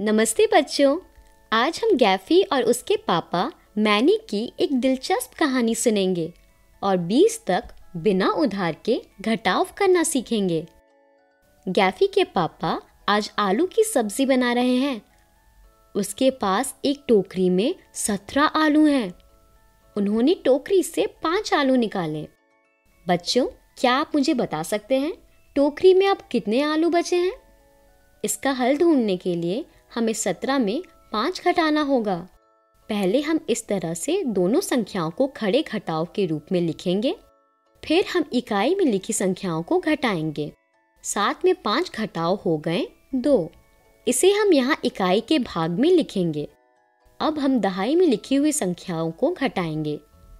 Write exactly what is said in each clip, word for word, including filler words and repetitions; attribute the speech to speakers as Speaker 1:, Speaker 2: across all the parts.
Speaker 1: नमस्ते बच्चों। आज हम गैफी और उसके पापा मैनी की एक दिलचस्प कहानी सुनेंगे और बीस तक बिना उधार के घटाव करना सीखेंगे। गैफी के पापा आज आलू की सब्जी बना रहे हैं। उसके पास एक टोकरी में सत्रह आलू हैं। उन्होंने टोकरी से पांच आलू निकाले। बच्चों, क्या आप मुझे बता सकते हैं टोकरी में अब कितने आलू बचे हैं? इसका हल ढूंढने के लिए हमें सत्रह में पाँच घटाना होगा। पहले हम इस तरह से दोनों संख्याओं को खड़े घटाव के रूप में लिखेंगे, फिर हम इकाई में लिखी संख्याओं को घटाएंगे। सात में पाँच घटाव हो गए दो। इसे हम यहाँ इकाई के भाग में लिखेंगे। अब हम दहाई में लिखी हुई संख्याओं को घटाएंगे,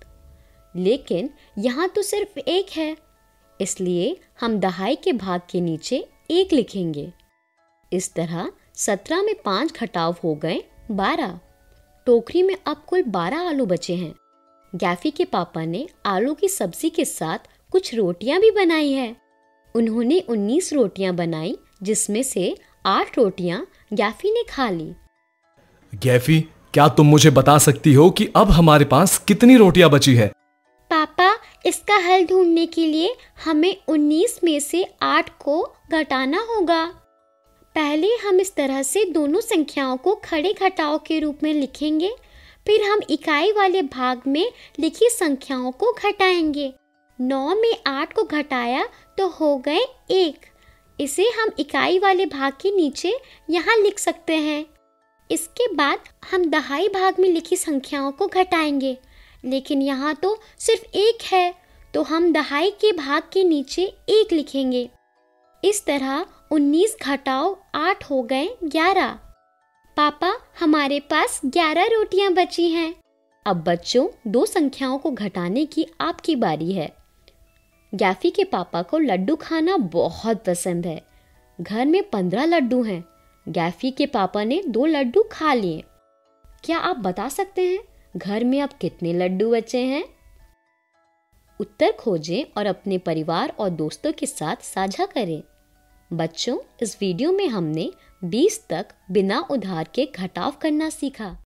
Speaker 1: लेकिन यहाँ तो सिर्फ एक है, इसलिए हम दहाई के भाग के नीचे एक लिखेंगे। इस तरह सत्रह में पाँच घटाव हो गए बारह। टोकरी में अब कुल बारह आलू बचे हैं। गैफी के पापा ने आलू की सब्जी के साथ कुछ रोटियां भी बनाई है। उन्होंने उन्नीस रोटियां बनाई, जिसमें से आठ रोटियां गैफी ने खा ली।
Speaker 2: गैफी, क्या तुम मुझे बता सकती हो कि अब हमारे पास कितनी रोटियां बची है?
Speaker 1: पापा, इसका हल ढूंढने के लिए हमें उन्नीस में से आठ को घटाना होगा। पहले हम इस तरह से दोनों संख्याओं को खड़े घटाव के रूप में लिखेंगे, फिर हम इकाई वाले भाग में लिखी संख्याओं को घटाएंगे। नौ में आठ को घटाया तो हो गए एक। इसे हम इकाई वाले भाग के नीचे यहाँ लिख सकते हैं। इसके बाद हम दहाई भाग में लिखी संख्याओं को घटाएंगे, लेकिन यहाँ तो सिर्फ एक है, तो हम दहाई के भाग के नीचे एक लिखेंगे। इस तरह उन्नीस घटाव आठ हो गए ग्यारह। पापा, हमारे पास ग्यारह रोटियां बची हैं। अब बच्चों, दो संख्याओं को घटाने की आपकी बारी है। गैफी के पापा को लड्डू खाना बहुत पसंद है। घर में पंद्रह लड्डू हैं। गैफी के पापा ने दो लड्डू खा लिए। क्या आप बता सकते हैं घर में अब कितने लड्डू बचे हैं? उत्तर खोजें और अपने परिवार और दोस्तों के साथ साझा करें। बच्चों, इस वीडियो में हमने बीस तक बिना उधार के घटाव करना सीखा।